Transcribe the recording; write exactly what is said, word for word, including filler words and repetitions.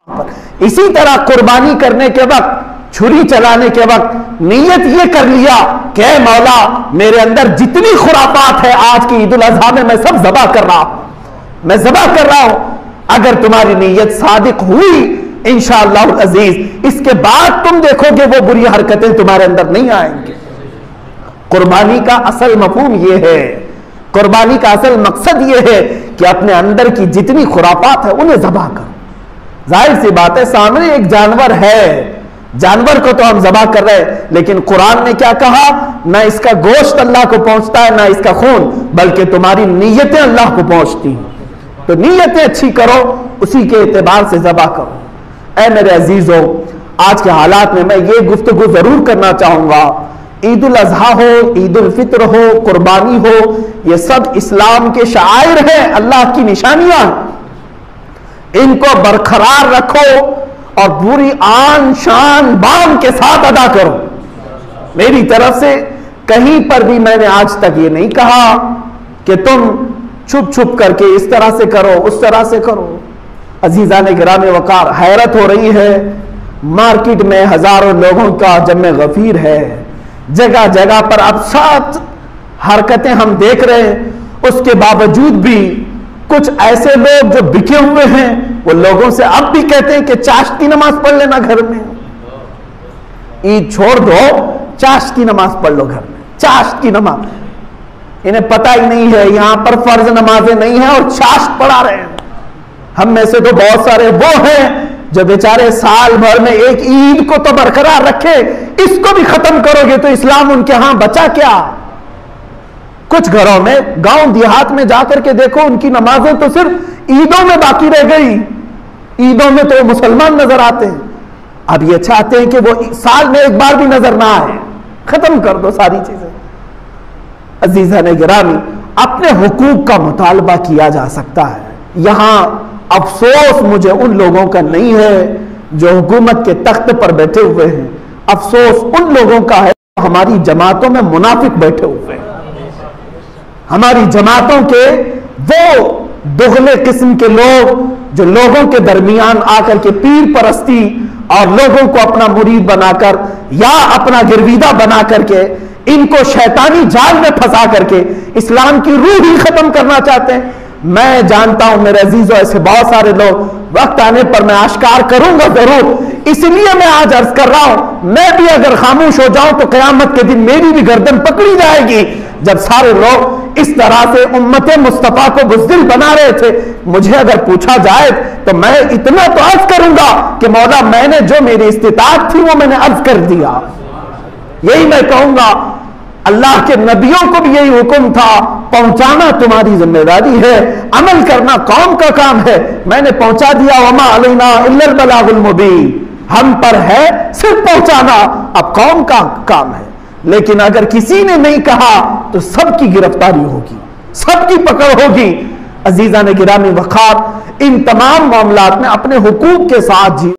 इसी तरह कुर्बानी करने के वक्त, छुरी चलाने के वक्त नीयत ये कर लिया कि मौला मेरे अंदर जितनी खुराफात है आज की ईद उल अजहा में मैं सब ज़बा कर रहा हूं, मैं ज़बा कर रहा हूं। अगर तुम्हारी नीयत सादिक हुई इंशाअल्लाह अजीज, इसके बाद तुम देखोगे वो बुरी हरकतें तुम्हारे अंदर नहीं आएंगी। कुर्बानी का असल मफहूम ये है, कुर्बानी का असल मकसद ये है कि अपने अंदर की जितनी खुराफात है उन्हें ज़बा करो। जाहिर सी बात है, सामने एक जानवर है, जानवर को तो हम ज़बा कर रहे हैं, लेकिन कुरान ने क्या कहा, ना इसका गोश्त अल्लाह को पहुंचता है ना इसका खून, बल्कि तुम्हारी नीयतें अल्लाह को पहुंचती हैं। तो नीयतें अच्छी करो, उसी के एतबार से ज़बा करो। ऐ मेरे अजीजों, आज के हालात में मैं ये गुफ्तगू जरूर करना चाहूंगा, ईद उल अजहा हो, ईद उल फित्र हो, कुर्बानी हो, ये सब इस्लाम के शायर हैं, अल्लाह की निशानियां। इनको बरकरार रखो और पूरी आन शान बान के साथ अदा करो। मेरी तरफ से कहीं पर भी मैंने आज तक ये नहीं कहा कि तुम छुप छुप करके इस तरह से करो, उस तरह से करो। अजीजान गिराम वकार, हैरत हो रही है, मार्केट में हजारों लोगों का जमे गफीर है, जगह जगह पर अब सात हरकतें हम देख रहे हैं। उसके बावजूद भी कुछ ऐसे लोग जो बिके हुए हैं, वो लोगों से अब भी कहते हैं कि चाश्त की नमाज पढ़ लेना घर में। ईद छोड़ दो, चाश्त की नमाज पढ़ लो घर में, चाश्त की नमाज। इन्हें पता ही नहीं है यहां पर फर्ज नमाजें नहीं है और चाश्त पढ़ा रहे हैं। हम में से तो बहुत सारे वो हैं जो बेचारे साल भर में एक ईद को तो बरकरार रखे, इसको भी खत्म करोगे तो इस्लाम उनके यहां बचा क्या। कुछ घरों में गांव देहात में जाकर के देखो, उनकी नमाजें तो सिर्फ ईदों में बाकी रह गई, ईदों में तो मुसलमान नजर आते हैं। अब ये चाहते हैं कि वो साल में एक बार भी नजर ना आए, खत्म कर दो सारी चीजें। अजीज़ान गिरामी, अपने हुकूक का मुतालबा किया जा सकता है। यहां अफसोस मुझे उन लोगों का नहीं है जो हुकूमत के तख्त पर बैठे हुए हैं, अफसोस उन लोगों का है हमारी जमातों में मुनाफिक बैठे हुए हैं। हमारी जमातों के वो दोगले किस्म के लोग जो लोगों के दरमियान आकर के पीर परस्ती और लोगों को अपना मुरीद बनाकर या अपना गिरवीदा बना करके इनको शैतानी जाल में फंसा करके इस्लाम की रूह ही खत्म करना चाहते हैं। मैं जानता हूं मेरे अजीजों, ऐसे बहुत सारे लोग, वक्त आने पर मैं आश्कार करूंगा जरूर। इसलिए मैं आज अर्ज कर रहा हूं, मैं भी अगर खामोश हो जाऊं तो कयामत के दिन मेरी भी गर्दन पकड़ी जाएगी। जब सारे लोग इस तरह से उम्मत मुस्तफा को बुज़दिल बना रहे थे, मुझे अगर पूछा जाए तो मैं इतना तो अर्ज करूंगा कि मौला मैंने जो मेरी इस्तिताअत थी वो मैंने अर्ज कर दिया। यही मैं कहूंगा, अल्लाह के नबियों को भी यही हुक्म था, पहुंचाना तुम्हारी जिम्मेदारी है, अमल करना कौम का काम है। मैंने पहुंचा दिया, वमा अलैना इल्लल बलागुल मुबीन, हम पर है सिर्फ पहुंचाना, अब कौम का काम है। लेकिन अगर किसी ने नहीं कहा तो सबकी गिरफ्तारी होगी, सबकी पकड़ होगी। अजीज़ान गिरामी वक़ार, इन तमाम मामलात में अपने हुकूक के साथ जी